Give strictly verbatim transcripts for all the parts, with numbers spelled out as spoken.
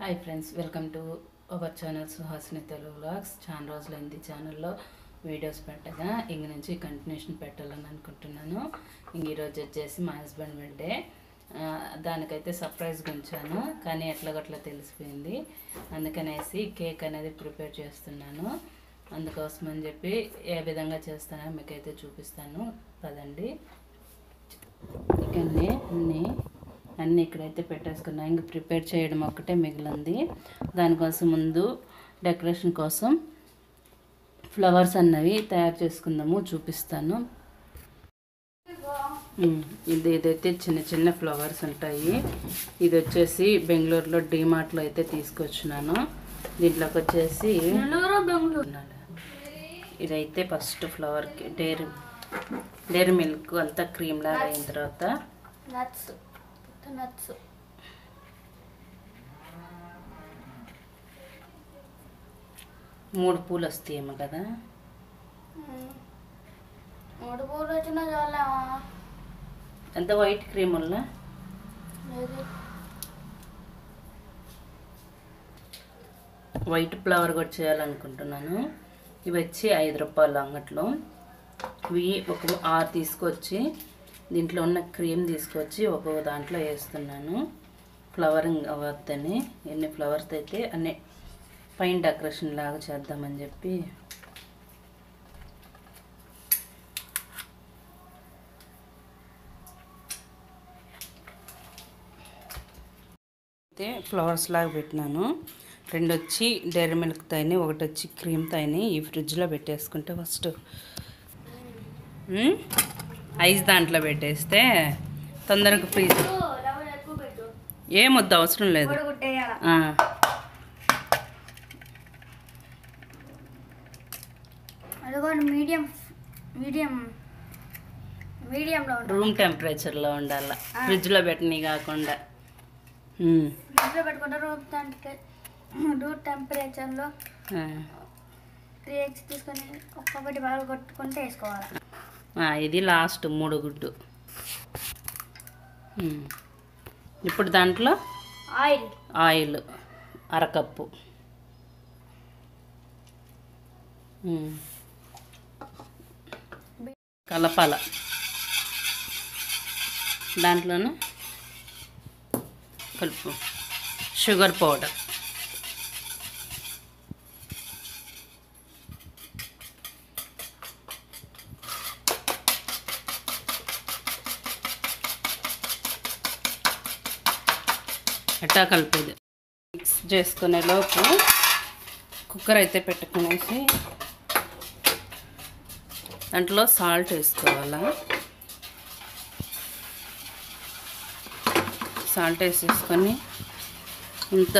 Hi friends, welcome to our channel Suhasini Telugu vlogs. చాలా రోజులైంది ఛానల్లో వీడియోస్ పెట్టగా, ఇంక నుంచి కంటిన్యూషన్ పెట్టాలని అనుకుంటున్నాను. ఇంక ఈరోజు వచ్చేసి మా హస్బెండ్ బర్త్డే. దానికైతే సర్ప్రైజ్గా ఉంచాను, కానీ ఎట్లాగట్లా తెలిసిపోయింది. అందుకనేసి కేక్ అనేది ప్రిపేర్ చేస్తున్నాను. అందుకోసం అని చెప్పి ఏ విధంగా చేస్తానో మీకైతే చూపిస్తాను పదండి. ఇకన్నీ అన్నీ అన్నీ ఇక్కడైతే పెట్టేసుకున్నా. ఇంక ప్రిపేర్ చేయడం ఒక్కటే మిగిలింది. దానికోసం ముందు డెకరేషన్ కోసం ఫ్లవర్స్ అన్నవి తయారు చేసుకుందాము, చూపిస్తాను. ఇది ఇదైతే చిన్న చిన్న ఫ్లవర్స్ ఉంటాయి. ఇది వచ్చేసి బెంగళూరులో డీమార్ట్లో అయితే తీసుకొచ్చినాను. దీంట్లోకి వచ్చేసి ఇదైతే ఫస్ట్ ఫ్లవర్కి డైరీ డైరీ మిల్క్ అంతా క్రీమ్ లాగా అయిన తర్వాత నట్స్ మూడు పూలు వస్తాయేమో కదా. మూడు పూలు వచ్చినా చాలా ఎంత వైట్ క్రీమ్ వల్ల వైట్ ఫ్లవర్ కూడా చేయాలనుకుంటున్నాను. ఇవి వచ్చి ఐదు రూపాయలు అంగట్లో. ఇవి ఒక ఆరు తీసుకొచ్చి దీంట్లో ఉన్న క్రీమ్ తీసుకొచ్చి ఒక్కొక్క దాంట్లో వేస్తున్నాను. ఫ్లవరింగ్ అవ్వద్దని ఎన్ని ఫ్లవర్స్ అయితే అన్ని పైన డెకరేషన్ లాగా చేద్దామని చెప్పి అయితే ఫ్లవర్స్ లాగా పెట్టినాను. రెండు వచ్చి డైరీ మిల్క్ తాయిని, ఒకటి వచ్చి క్రీమ్ తాయిని ఈ ఫ్రిడ్జ్లో పెట్టేసుకుంటే ఫస్ట్ ఐస్ దాంట్లో పెట్టేస్తే తొందరగా ఫ్రీజ్. ఏమొద్దు, అవసరం లేదు. మీడియం మీడియం మీడియంలో రూమ్ టెంపరేచర్లో ఉండాలి, ఫ్రిడ్జ్లో పెట్టని కాకుండా. ఫ్రిడ్జ్లో పెట్టుకుంటే రూమ్ రూమ్ టెంపరేచర్లో త్రీ ఎగ్స్ తీసుకొని ఒక్కొక్కటి బాగా కొట్టుకుంటే వేసుకోవాలి. ఇది లాస్ట్ మూడు గుడ్డు. ఇప్పుడు దాంట్లో ఆయిల్ ఆయిల్ అరకప్పు, కలపాల. దాంట్లోనే కలుపు షుగర్ పౌడర్, ఎట్టా కలిపేది. మిక్స్ చేసుకునే లోపు కుక్కర్ అయితే పెట్టుకునేసి దాంట్లో సాల్ట్ వేసుకోవాలా. సాల్ట్ వేసేసుకొని ఇంత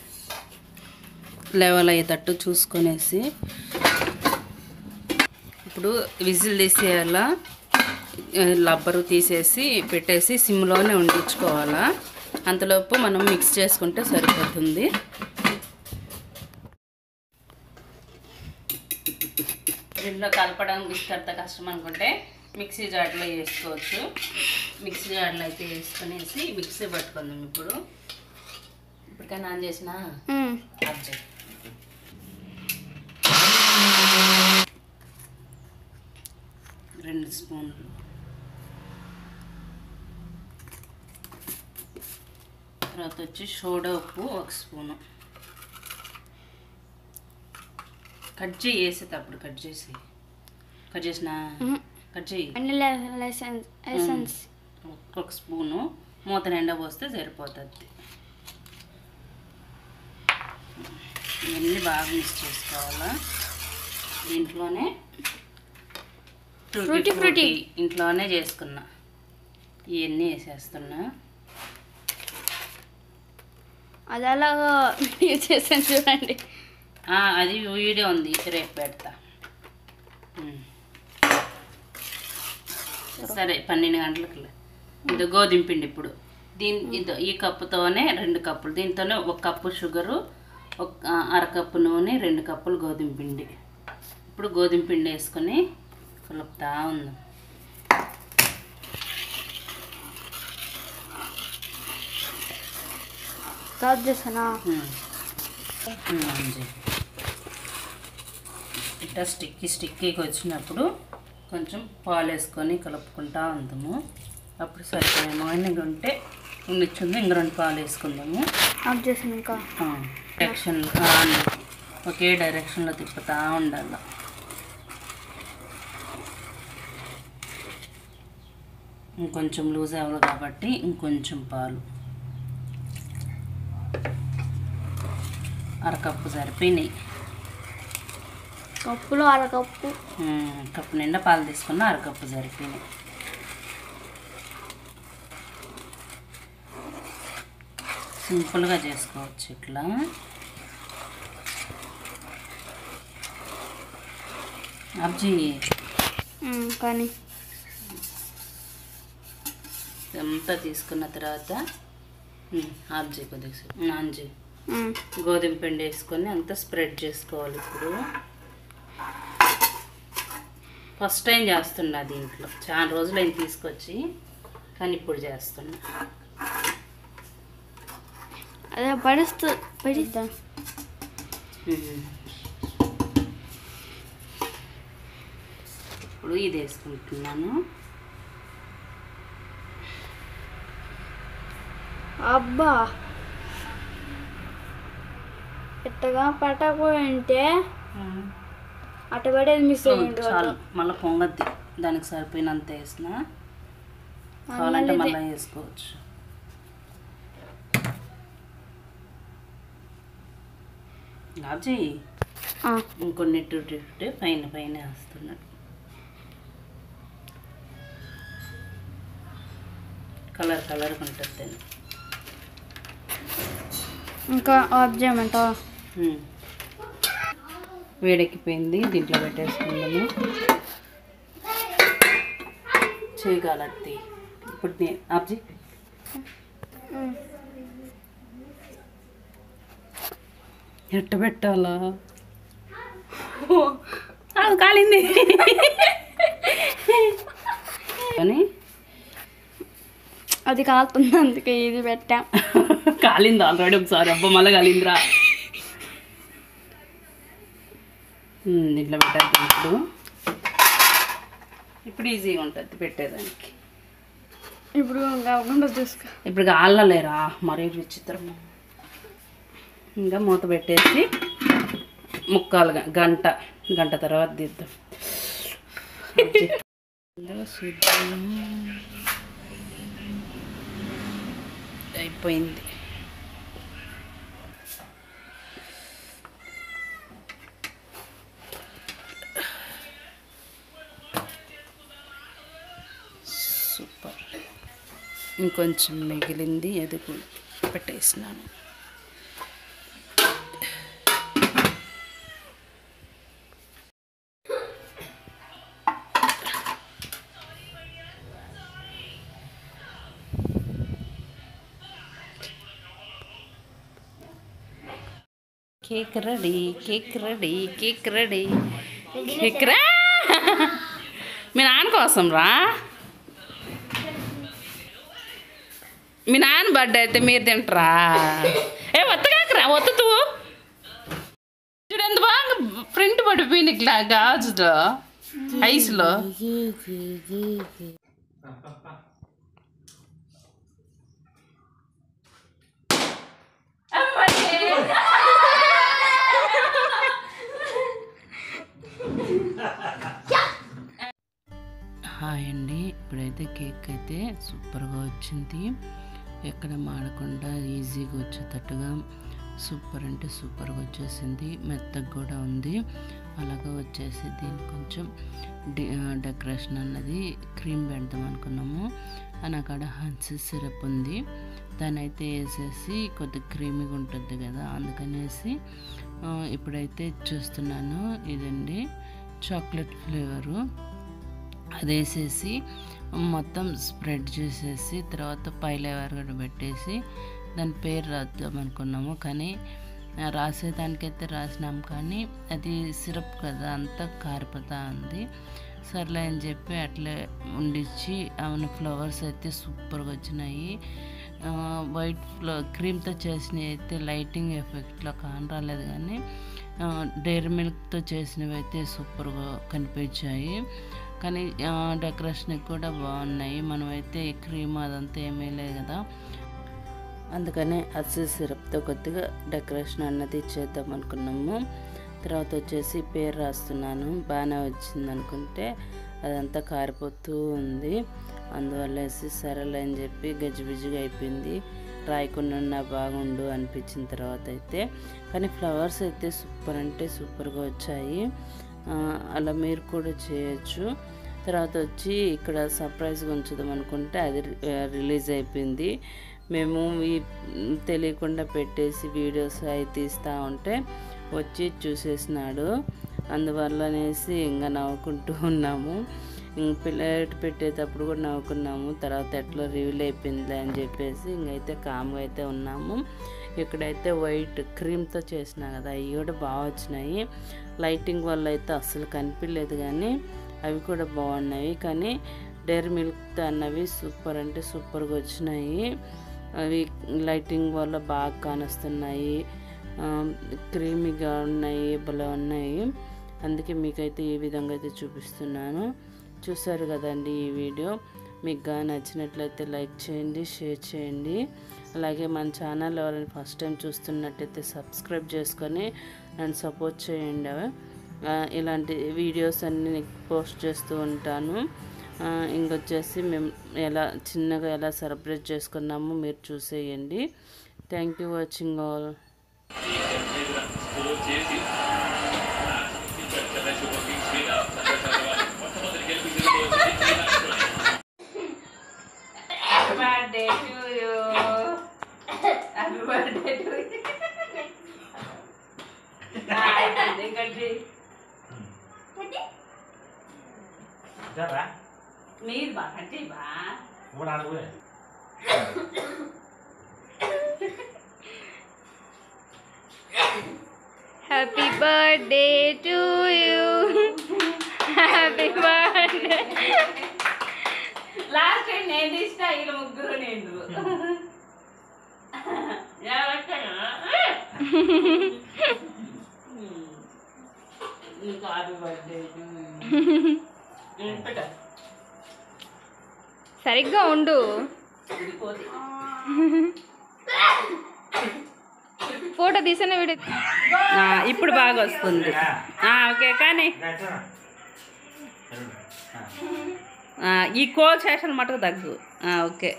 లెవెల్ అయ్యేటట్టు చూసుకొనేసి ఇప్పుడు విజిల్ తీసేయాలా. రబ్బరు తీసేసి పెట్టేసి సిమ్లోనే ఉండించుకోవాలా. అంతలోపు మనం మిక్స్ చేసుకుంటే సరిపోతుంది. దీంట్లో కలపడం ఇష్టంత కష్టం అనుకుంటే మిక్సీ జార్లో వేసుకోవచ్చు. మిక్సీ జార్లో అయితే వేసుకునేసి మిక్సీ పట్టుకుందాం. ఇప్పుడు ఇప్పటికైనా ఆన్ చేసిన రెండు స్పూన్లు తర్వాత వచ్చి సోడా ఉప్పు ఒక స్పూను. కట్ చేయి, వేసేటప్పుడు కట్ చేసి కట్ చేసిన కట్ చేయి. ఒక స్పూను మూత నిండా పోస్తే సరిపోతుంది. ఇవన్నీ బాగా మిక్స్ చేసుకోవాలా. దీంట్లోనే ఫ్రూటీ ఫ్రూటీ ఇంట్లోనే చేసుకున్నా, ఇవన్నీ వేసేస్తున్నా. అది అలాగా చేసాను చూడండి. అది వీడియో ఉంది, రేపు పెడతా. సరే, పన్నెండు గంటలకు. ఇది గోధుమ పిండి. ఇప్పుడు దీని ఇది ఈ కప్పుతోనే రెండు కప్పులు, దీంతోనే ఒక కప్పు షుగరు, ఒక అరకప్పు నూనె, రెండు కప్పులు గోధుమ పిండి. ఇప్పుడు గోధుమ పిండి వేసుకొని కలుపుతా ఉందాం. స్టార్ట్ చేసానా ఇట్లా స్టిక్కీ స్టిక్కీకి వచ్చినప్పుడు కొంచెం పాలు వేసుకొని కలుపుకుంటా ఉందాము. అప్పుడు సరిపోయాము. ఇంకా ఉంటే ఉండిచ్చింది ఇంక రెండు పాలు వేసుకుందాము. ఆఫ్ చేసాను ఇంకా డైరెక్షన్ ఒకే డైరెక్షన్లో తిప్పుతూ ఉండాలి. ఇంకొంచెం లూజ్ అవ్వాలి కాబట్టి ఇంకొంచెం పాలు అరకప్పు సరిపోయినాయి. కప్పులో అరకప్పు కప్పు నిండా పాలు తీసుకున్న అరకప్పు సరిపోయినాయి. సింపుల్గా చేసుకోవచ్చు ఇట్లా. అబ్జీ కానీ అంతా తీసుకున్న తర్వాత ఆబ్జీ కొద్దిగా నాంజీ గోధుమ పిండి వేసుకొని అంతా స్ప్రెడ్ చేసుకోవాలి. ఇప్పుడు ఫస్ట్ టైం చేస్తున్నా దీంట్లో, చాలా రోజులు అయింది తీసుకొచ్చి, కానీ ఇప్పుడు చేస్తున్నా. అదే పడుస్తూ పడిస్తా. ఇప్పుడు ఇది వేసుకుంటున్నాను. అబ్బా ఎట్టగా పట్టకపోయింటే అట్ట పడేది మిస్ అయ్యింది. చాలు, మళ్ళీ పొంగద్ది. దానికి సరిపోయినంత వేసిన, కావాలంటే మళ్ళీ వేసుకోవచ్చు. రాజీ ఇంకొన్ని టుట్టే పైన పైన వేస్తున్నాడు. కలర్ కలర్గా ఉంటుంది. ఇంకా ఆఫ్ చేయమంటా. వేడెక్కిపోయింది, దీంట్లో పెట్టేసుకుందాము. చేయగలద్ది ఇప్పుడు నేను ఆబ్జీ ఎట్ట పెట్టాలా? అది కాలింది కానీ అది కాలుతుంది, అందుకే ఇది పెట్టా. కాలింది ఆల్రెడీ ఒకసారి. అబ్బా మళ్ళీ కాలిందిరా. దీంట్లో పెట్టేద్దాం. ఇప్పుడు ఇప్పుడు ఈజీగా ఉంటుంది పెట్టేదానికి. ఇప్పుడు కాకుండా చూసుకో. ఇప్పుడు కాలలేరా మరీ విచిత్రం. ఇంకా మూత పెట్టేసి ముక్కాలు గంట గంట తర్వాత తీద్దాం. అయిపోయింది. సూపర్. ఇంకొంచెం మిగిలింది, అది పెట్టేసినాను. Cake ready, cake ready, cake ready, cake రా. మీ నాన్న కోసం రా. మీ నాన్న బర్త్డే అయితే మీరు తింటారా? ఏ ఒత్తగాకరా, ఒత్తుతూ చూడు ఎంత బాగా ప్రింట్ పడిపోయింది ఇట్లా గాజులో ఐస్లో. హాయ్ అండి, ఇప్పుడైతే కేక్ అయితే సూపర్గా వచ్చింది. ఎక్కడ మాడకుండా ఈజీగా వచ్చేటట్టుగా సూపర్ అంటే సూపర్గా వచ్చేసింది. మెత్తగా కూడా ఉంది. అలాగా వచ్చేసి దీన్ని కొంచెం డెకరేషన్ అన్నది క్రీమ్ పెడదాం అనుకున్నాము. అక్కడ హన్సీ సిరప్ ఉంది, దాన్ని అయితే వేసేసి కొద్దిగా క్రీమీగా ఉంటుంది కదా, అందుకనేసి ఇప్పుడైతే చూస్తున్నాను. ఇదండి చాక్లెట్ ఫ్లేవరు, అది వేసేసి మొత్తం స్ప్రెడ్ చేసేసి తర్వాత పై లేవర్ కూడా పెట్టేసి దాని పేరు రాద్దాం అనుకున్నాము. కానీ రాసేదానికైతే రాసినాం, కానీ అది సిరప్ కదా అంతా కారిపోతూ ఉంది. సర్లే అని చెప్పి అట్లే ఉండిచ్చి అవును ఫ్లవర్స్ అయితే సూపర్గా వచ్చినాయి. వైట్ ఫ్లో క్రీమ్తో చేసినవి అయితే లైటింగ్ ఎఫెక్ట్లో కాని రాలేదు, కానీ డైరీ మిల్క్తో చేసినవి అయితే సూపర్గా కనిపించాయి. కానీ డెకరేషన్కి కూడా బాగున్నాయి. మనమైతే క్రీమ్ అదంతా ఏమీ లేదు కదా, అందుకనే అసలు సిరప్తో కొద్దిగా డెకరేషన్ అన్నది చేద్దాం అనుకున్నాము. తర్వాత వచ్చేసి పేరు రాస్తున్నాను. బాగానే వచ్చింది అనుకుంటే అదంతా కారిపోతూ ఉంది. అందువల్ల వేసి సరేలే అని చెప్పి గజిబిజిగా అయిపోయింది. రాయకుండా బాగుండు అనిపించిన తర్వాత అయితే, కానీ ఫ్లవర్స్ అయితే సూపర్ అంటే సూపర్గా వచ్చాయి. అలా మీరు కూడా చేయొచ్చు. తర్వాత వచ్చి ఇక్కడ సర్ప్రైజ్గా ఉంచుదాం అనుకుంటే అది రిలీజ్ అయిపోయింది. మేము ఈ తెలియకుండా పెట్టేసి వీడియోస్ అవి తీస్తూ ఉంటే వచ్చి చూసేసినాడు. అందువల్ల అనేసి ఇంకా నవ్వుకుంటూ ఉన్నాము. పిల్లలు పెట్టేటప్పుడు కూడా నవ్వుకున్నాము. తర్వాత ఎట్లా రివీల్ అయిపోయింది అని చెప్పేసి ఇంకైతే కామ్గా అయితే ఉన్నాము. ఇక్కడైతే వైట్ క్రీమ్తో చేసినా కదా, అవి కూడా బాగా వచ్చినాయి. లైటింగ్ వల్ల అయితే అస్సలు కనిపించలేదు, కానీ అవి కూడా బాగున్నాయి. కానీ డైరీ మిల్క్తో అన్నవి సూపర్ అంటే సూపర్గా వచ్చినాయి. అవి లైటింగ్ వల్ల బాగా కానొస్తున్నాయి, క్రీమీగా ఉన్నాయి, భలే ఉన్నాయి. అందుకే మీకైతే ఈ విధంగా అయితే చూపిస్తున్నాను. చూసారు కదండి ఈ వీడియో. మీకు గా నచ్చినట్లయితే లైక్ చేయండి, షేర్ చేయండి. అలాగే మన ఛానల్ ఎవరైనా ఫస్ట్ టైం చూస్తున్నట్టయితే సబ్స్క్రైబ్ చేసుకొని నన్ను సపోర్ట్ చేయండి. ఇలాంటి వీడియోస్ అన్నీ పోస్ట్ చేస్తూ ఉంటాను. ఇంకొచ్చేసి మేము ఎలా చిన్నగా ఎలా సెలబ్రేట్ చేసుకున్నామో మీరు చూసేయండి. Thank you watching all. Happy birthday to you. Happy birthday to you. Hai, birthday country. Siapa? Mir ba country ba. Mau nang gue. Happy birthday to you, happy birthday. Last time నేను ఇష్ట ఇలా ముగ్గురు నేను happy birthday పెట్ట సరిగ్గా ఉండు. Photo తీసిన video ఇప్పుడు బాగా వస్తుంది. ఓకే, కానీ ఈ కోల్ సెషన్ మటుకు తగ్గు. ఓకే,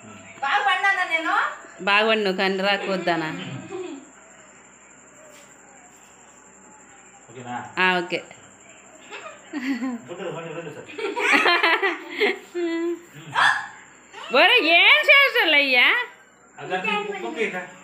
బాగుండు కానీ రాకొద్దానా. ఓకే, ఒరే ఏం చేసాలయ్యా.